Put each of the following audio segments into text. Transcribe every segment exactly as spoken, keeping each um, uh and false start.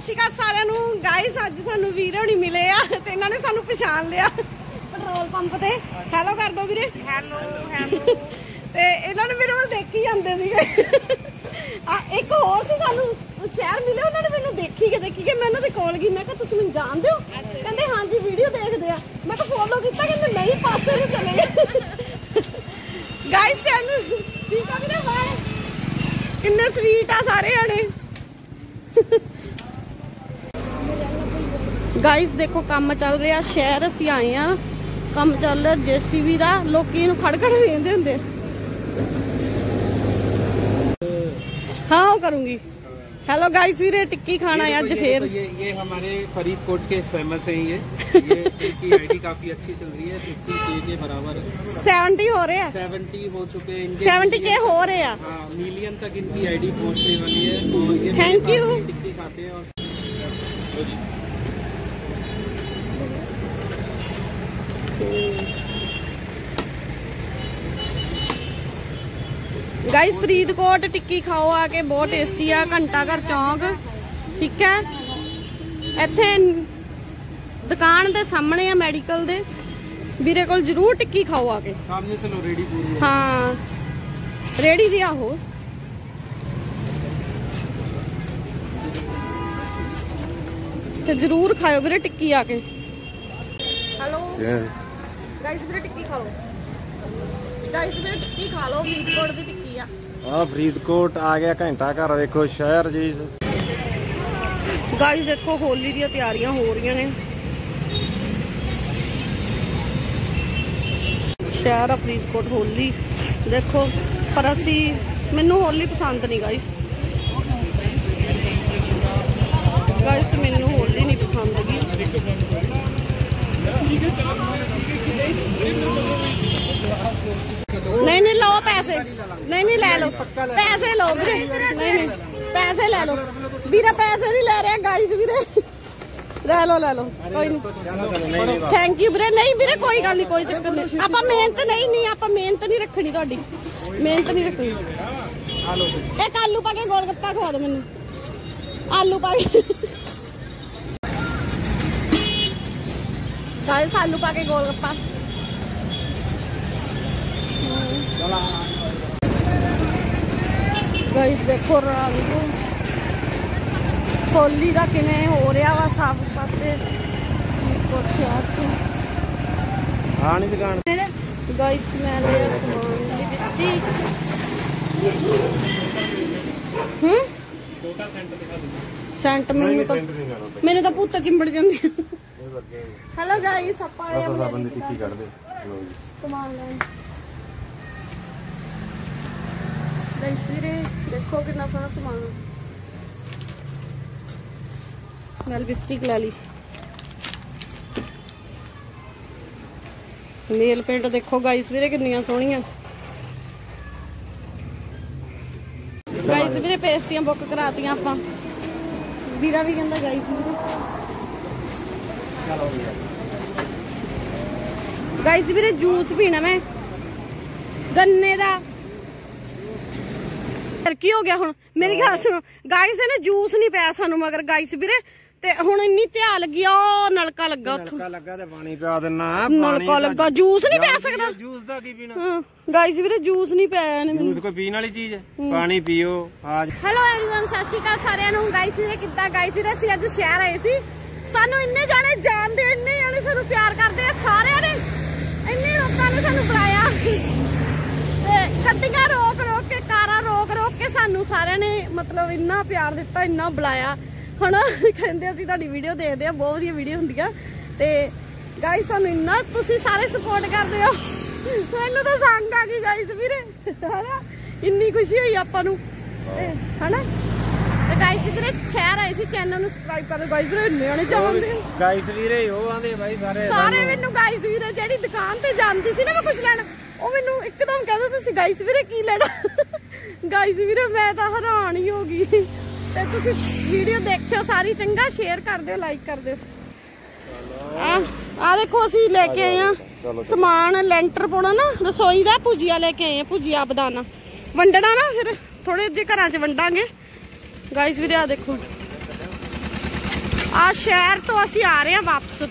सत श्री अकाल सारिਆਂ ਨੂੰ गाइस ਅੱਜ ਸਾਨੂੰ ਵੀਰ ਹੋਣੀ ਮਿਲੇ ਆ ਤੇ ਇਹਨਾਂ ਨੇ ਸਾਨੂੰ ਪਛਾਣ ਲਿਆ ਪੈਟਰੋਲ ਪੰਪ ਤੇ ਹੈਲੋ ਕਰ ਦੋ ਵੀਰੇ ਹੈਲੋ ਹੈਲੋ ਤੇ ਇਹਨਾਂ ਨੇ ਮੇਰੇ ਵੱਲ ਦੇਖੀ ਜਾਂਦੇ ਸੀਗੇ ਆ ਇੱਕ ਹੋਰ ਸੀ ਸਾਨੂੰ ਸ਼ਹਿਰ ਮਿਲੇ ਉਹਨਾਂ ਨੇ ਮੈਨੂੰ ਦੇਖੀ ਕੇ ਦੇਖੀ ਕੇ ਮੈਂ ਉਹਨਾਂ ਦੇ ਕੋਲ ਗਈ ਮੈਂ ਕਿਹਾ ਤੁਸੀਂ ਮੈਨੂੰ ਜਾਣਦੇ ਹੋ ਕਹਿੰਦੇ ਹਾਂਜੀ ਵੀਡੀਓ ਦੇਖਦੇ ਆ ਮੈਂ ਕਿਹਾ ਫੋਲੋ ਕੀਤਾ ਕਹਿੰਦੇ ਨਹੀਂ ਪਾਸੇ ਨੂੰ ਚਲੇ ਗਏ गाइस चैनल ठीक है ਵੀਰੇ ਬਾਏ किन्ने स्वीट आ सारे आने गाइस देखो काम चल रहा शहर असी आए हैं काम चल रहा जेसीबी का लोग खड़ खड़ देंदे हुंदे हाँ वो करूंगी हेलो गाइस वीरे टिक्की खाना है आज फिर ये ये हमारे फरीदकोट के फेमस हैं ये ये इनकी आईडी काफी अच्छी चल रही है फिफ्टी के के बराबर सेवेंटी हो रहे हैं सेवेंटी हो चुके हैं सेवेंटी के हो रहे हैं हाँ मिलियन तक इनकी आईडी पहुंचने वाली है और ये थैंक यू टिक्की खाते हैं और गाइस फरीदकोट टिक्की खाओ आके बहुत टेस्टी है घंटा घर चौंक ठीक है इत्थे दुकान दे सामने है मेडिकल दे ਵੀਰੇ ਕੋਲ जरूर टिक्की खाओ आके सामने से लो रेडी पूरी हाँ रेडी दी आहो ते जरूर खाओ ਵੀਰੇ टिक्की आके हेलो गाइस ਵੀਰੇ टिक्की खा लो गाइस ਵੀਰੇ टिक्की खा लो फरीदकोट दी टिक्की आ आ फरीदकोट आ गया घंटा घर देखो शहर जी गाइस देखो होली दी तैयारियां हो रही ने शहर फरीदकोट होली देखो पर असी मैनू होली पसंद नहीं गाइस गाइस मैनू होली नहीं पसंद नहीं नहीं लो पैसे नहीं नहीं ले लो पैसे लो वीरे नहीं नहीं पैसे ले लो वीरे पैसे नहीं ले रहे गाइस वीरे ले लो ले लो कोई नहीं थैंक यू वीरे नहीं वीरे कोई गल नहीं कोई चक्कर नहीं आप मेहनत नहीं नहीं आप मेहनत नहीं रखनी तुहाडी मेहनत नहीं रखनी एक आलू पा के गोलगप्पा खवा दो मैनू आलू पा के गाइस आलू पा के गोलगप्पा गाइस देखो रंग होली का किवें हो रहा वा साफ पासे शहर च हाँ नहीं दुकान गाइस मैं लिया समान लिपस्टिक हम्म छोटा सेंटर दिखा दो सेंट मैनू तो मैनू तो भूत चिंबड़ जांदी हेलो गाइस आप आए साबन दी टिक्की कर दे समान लेन गाइस वीरे देखो कितना सोहना समान मैं लिपस्टिक ला ली नेल पेंट देखो गाइस वीरे कितनी सोहनियां गाइस वीरे पेस्टियां बुक करातियां आपां वीरा भी कहंदा गाइस वीरे गाइस वीरे जूस पीना मैं गन्ने दा फिर की हो गया हुण मेरी गल सुनो गाइस ने जूस नहीं पाया सानू मगर गाइस वीरे ते हुण इन्नी ध्यान लगी ओ नलका लगा उत्थों नलका लगा ते पानी पिया देना नलका लगा जूस नहीं पी सकदा जूस दा की पीना हां गाइस वीरे जूस नहीं पाया ने जूस कोई पीने वाली चीज है पानी पियो आज हेलो एवरीवन सत श्री अकाल सारिਆਂ ਨੂੰ गाइस वीरे किद्दां गाइस वीरे ਅਸੀਂ ਅੱਜ ਸ਼ਹਿਰ ਆਏ ਸੀ ਸਾਨੂੰ ਇੰਨੇ ਜਾਣੇ ਜਾਣਦੇ ਇੰਨੇ ਜਾਣੇ ਸਾਨੂੰ ਪਿਆਰ ਕਰਦੇ ਆ ਸਾਰਿਆਂ ਨੇ ਇੰਨੇ ਲੋਕਾਂ ਨੇ ਸਾਨੂੰ ਬੁਲਾਇਆ ਤੇ ਗੱਡੀਆਂ ਰੋਕ ਰੋਕ ਕੇ ਕਾਰਾਂ ਰੋਕ ਰੋਕ ਕੇ ਸਾਨੂੰ ਸਾਰਿਆਂ ਨੇ ਮਤਲਬ ਇੰਨਾ ਪਿਆਰ ਦਿੱਤਾ ਇੰਨਾ ਬੁਲਾਇਆ ਹਨਾ ਕਹਿੰਦੇ ਅਸੀਂ ਤੁਹਾਡੀ ਵੀਡੀਓ ਦੇਖਦੇ ਆ ਬਹੁਤ ਵਧੀਆ ਵੀਡੀਓ ਹੁੰਦੀ ਆ ਤੇ ਗਾਇਸ ਸਾਨੂੰ ਇੰਨਾ ਤੁਸੀਂ ਸਾਰੇ ਸਪੋਰਟ ਕਰਦੇ ਹੋ ਮੈਨੂੰ ਤਾਂ ਸੰਗ ਆ ਗਈ ਗਾਇਸ ਵੀਰੇ ਹਨਾ ਇੰਨੀ ਖੁਸ਼ੀ ਹੋਈ ਆਪਾਂ ਨੂੰ ਹਨਾ ਤੇ ਗਾਇਸ ਵੀਰੇ ਸ਼ੇਅਰ ਆਏ ਸੀ ਚੈਨਲ ਨੂੰ ਸਬਸਕ੍ਰਾਈਬ ਕਰ ਦਿਓ ਗਾਇਸ ਵੀਰੇ ਨਿਆਣੇ ਚਾਹੁੰਦੇ ਗਾਇਸ ਵੀਰੇ ਉਹ ਆਂਦੇ ਬਾਈ ਸਾਰੇ ਸਾਰੇ ਮੈਨੂੰ ਗਾਇਸ ਵੀਰੇ ਜਿਹੜੀ ਦੁਕਾਨ ਤੇ ਜਾਂਦੀ ਸੀ ਨਾ ਮੈਂ ਕੁਝ ਲੈਣ ਉਹ ਮੈਨੂੰ ਇੱਕਦਮ ਕਹਿੰਦਾ ਤੁਸੀਂ ਗਾਇਸ ਵੀਰੇ ਕੀ ਲੈਣਾ ਗਾਇਸ ਵੀਰੇ ਮੈਂ ਤਾਂ ਹੈਰਾਨ ਹੀ ਹੋ ਗਈ ਤੇ ਤੁਸੀਂ ਵੀਡੀਓ ਦੇਖਿਓ ਸਾਰੀ ਚੰਗਾ ਸ਼ੇਅਰ ਕਰ ਦਿਓ ਲਾਈਕ ਕਰ ਦਿਓ ਆ ਆ ਦੇਖੋ ਅਸੀਂ ਲੈ ਕੇ ਆਏ ਆ ਸਮਾਨ ਲੈਂਟਰ ਪਾਉਣਾ ਨਾ ਰਸੋਈ ਦਾ ਭੁਜੀਆ ਲੈ ਕੇ ਆਏ ਆ ਭੁਜੀਆ ਬਦਾਨਾ ਵੰਡਣਾ ਨਾ ਫਿਰ ਥੋੜੇ ਜਿਹੇ ਘਰਾਂ 'ਚ ਵੰਡਾਂਗੇ गाइस वीरे आ देखो ਆ ਸ਼ਹਿਰ ਤੋਂ ਅਸੀਂ ਆ ਰਹੇ ਹਾਂ ਵਾਪਸ।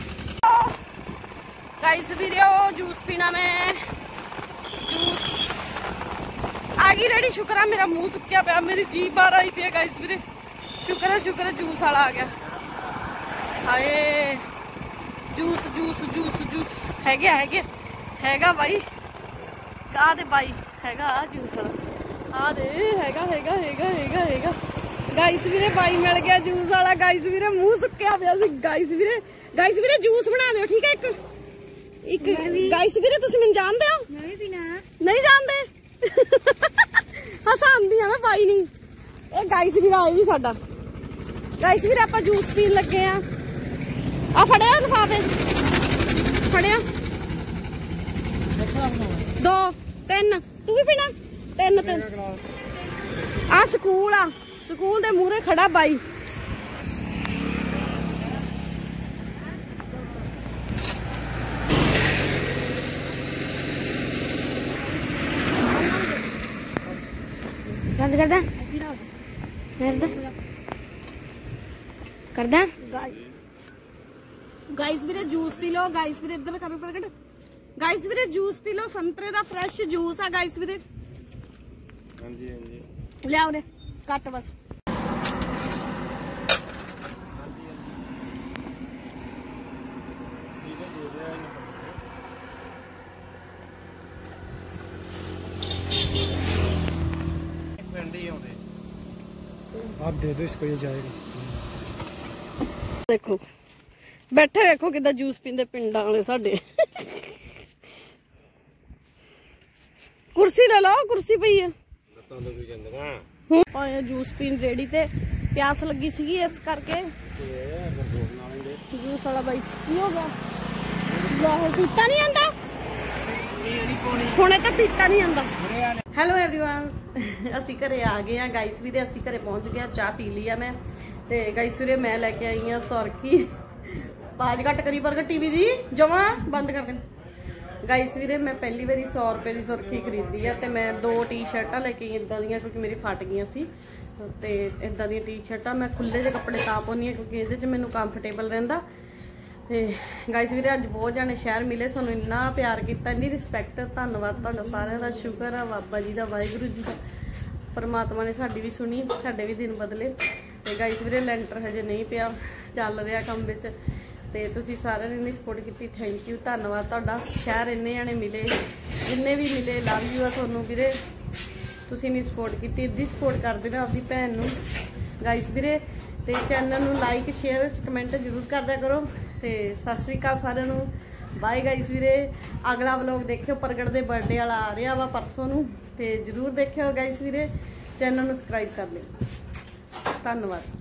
गाइस वीडियो जूस पीना मैं जूस आ गई रेडी। शुक्र है मेरा मुंह सुक्या पिया, मेरी जीभ बाहर आई पी है गाइस वीरे। शुक्र है शुक्र है जूस वाला आ गया। हाय जूस जूस जूस जूस है गया है गया हैगा भाई आ दे भाई हैगा आ जूस वाला आ दे हैगा हैगा हैगा हैगा हैगा गाइस वीरे भाई मिल गया जूस वाला। गाइस वीरे मुंह सुक्या पिया सी। गाइस वीरे गाइस वीरे जूस बना दियो ठीक है। एक ਇੱਕ ਗਾਇਸ ਵੀਰੇ ਤੁਸੀਂ ਮੈਨੂੰ ਜਾਣਦੇ ਹੋ? ਨਹੀਂ ਪੀਣਾ ਨਹੀਂ ਜਾਣਦੇ ਹਸਾਂਦੀ ਆ ਮੈਂ ਬਾਈ ਨੂੰ। ਇਹ ਗਾਇਸ ਵੀਰਾ ਆਏ ਵੀ ਸਾਡਾ। ਗਾਇਸ ਵੀਰੇ ਆਪਾਂ ਜੂਸ ਪੀਣ ਲੱਗੇ ਆ। ਆ ਫੜਿਆ ਲਿਫਾਫੇ ਫੜਿਆ ਦੋ ਤਿੰਨ ਤੂੰ ਵੀ ਪੀਣਾ ਤਿੰਨ ਤਿੰਨ। ਆ ਸਕੂਲ ਆ ਸਕੂਲ ਦੇ ਮੂਹਰੇ ਖੜਾ ਬਾਈ। बंद कर दे कर दे गाइस ਵੀਰੇ ਜੂਸ ਪੀ ਲਓ। गाइस ਵੀਰੇ ਇੱਧਰ ਕਰ ਪ੍ਰਗਟ। गाइस ਵੀਰੇ ਜੂਸ ਪੀ ਲਓ ਸੰਤਰੇ ਦਾ ਫਰੈਸ਼ ਜੂਸ ਆ गाइस ਵੀਰੇ। ਹਾਂਜੀ ਹਾਂਜੀ ਲਿਆਓ ਰੇ ਕੱਟ ਬਸ। आप दे दो इसको ये जाएगा। देखो बैठे देखो किदा जूस पींदे पिंडां वाले साडे। कुर्सी ले लो कुर्सी पई है। आए जूस पीन रेडी ते प्यास लगी सी इस करके जूस वाला भाई की हो गया पीता नहीं आंदा ਹੁਣੇ ਤਾਂ ਪੀਤਾ ਨਹੀਂ ਆਂਦਾ। ਹੈਲੋ एवरीवन ਅਸੀਂ ਘਰੇ ਆ ਗਏ ਆ ਗਾਇਸ ਵੀਰੇ। ਅਸੀਂ ਘਰੇ ਪਹੁੰਚ ਗਏ ਆ ਚਾਹ ਪੀ ਲਈ ਆ ਮੈਂ ਤੇ ਗਾਇਸ ਵੀਰੇ ਮੈਂ ਲੈ ਕੇ ਆਈ ਆ ਸੁਰਖੀ। ਬਾਜ ਘੱਟ ਕਰੀ ਬਰਗਰ ਟੀਵੀ ਦੀ ਜਮਾ ਬੰਦ ਕਰ ਦੇ। ਗਾਇਸ ਵੀਰੇ ਮੈਂ ਪਹਿਲੀ ਵਾਰੀ ਸੌ ਰੁਪਏ ਦੀ ਸੁਰਖੀ ਖਰੀਦੀ ਆ ਤੇ ਮੈਂ ਦੋ ਟੀ-ਸ਼ਰਟਾਂ ਲੈ ਕੇ ਆਈ ਇਦਾਂ ਦੀਆਂ ਕਿਉਂਕਿ ਮੇਰੀ ਫਟ ਗਈਆਂ ਸੀ ਤੇ ਇਦਾਂ ਦੀਆਂ ਟੀ-ਸ਼ਰਟਾਂ ਮੈਂ ਖੁੱਲੇ ਜਿਹੇ ਕੱਪੜੇ ਤਾਂ ਪਾਉਂਦੀ ਆ ਕਿਉਂਕਿ ਇਹਦੇ 'ਚ ਮੈਨੂੰ ਕੰਫਰਟੇਬਲ ਰਹਿੰਦਾ। ਤੇ ਗਾਇਸ ਵੀਰੇ ਅੱਜ ਬਹੁਤ ਜਾਣੇ ਸ਼ਹਿਰ ਮਿਲੇ ਸਾਨੂੰ ਇੰਨਾ ਪਿਆਰ ਕੀਤਾ ਇੰਨੀ ਰਿਸਪੈਕਟ। ਧੰਨਵਾਦ ਤੁਹਾਡਾ ਸਾਰਿਆਂ ਦਾ। ਸ਼ੁਕਰ ਆ ਬਾਬਾ ਜੀ ਦਾ ਵਾਹਿਗੁਰੂ ਜੀ ਦਾ ਪਰਮਾਤਮਾ ਨੇ ਸਾਡੀ ਵੀ ਸੁਣੀ ਸਾਡੇ ਵੀ ਦਿਨ ਬਦਲੇ। ਤੇ ਗਾਇਸ ਵੀਰੇ ਲੈਂਟਰ ਹਜੇ ਨਹੀਂ ਪਿਆ ਚੱਲ ਰਿਹਾ ਕੰਮ ਵਿੱਚ ਤੇ ਤੁਸੀਂ ਸਾਰਿਆਂ ਨੇ ਇੰਨੀ ਸਪੋਰਟ ਕੀਤੀ ਥੈਂਕ ਯੂ ਧੰਨਵਾਦ ਤੁਹਾਡਾ। ਸ਼ਹਿਰ ਇੰਨੇ ਜਾਣੇ ਮਿਲੇ ਜਿੰਨੇ ਵੀ ਮਿਲੇ ਲਵ ਯੂ ਆ ਤੁਹਾਨੂੰ ਵੀਰੇ। ਤੁਸੀਂ ਇੰਨੀ ਸਪੋਰਟ ਕੀਤੀ ਇੱਦੀ ਸਪੋਰਟ ਕਰਦੇ ਨਾ ਆਪਣੀ ਭੈਣ ਨੂੰ ਗਾਇਸ ਵੀਰੇ। ਤੇ ਚੈਨਲ ਨੂੰ ਲਾਈਕ ਸ਼ੇਅਰ ਕਮੈਂਟ ਜ਼ਰੂਰ ਕਰਦਿਆ ਕਰੋ ਤੇ ਸਤਿ ਸ਼੍ਰੀ ਅਕਾਲ ਸਾਰਿਆਂ ਨੂੰ ਬਾਏ ਗਾਇਸ ਵੀਰੇ। ਅਗਲਾ ਵਲੋਗ ਦੇਖਿਓ ਪ੍ਰਗਟ ਦੇ ਬਰਥਡੇ ਵਾਲਾ ਆ ਰਿਹਾ ਵਾ ਪਰਸੋਂ ਨੂੰ ਤੇ ਜ਼ਰੂਰ ਦੇਖਿਓ ਗਾਇਸ ਵੀਰੇ। ਚੈਨਲ ਨੂੰ ਸਬਸਕ੍ਰਾਈਬ ਕਰ ਲਿਓ ਧੰਨਵਾਦ।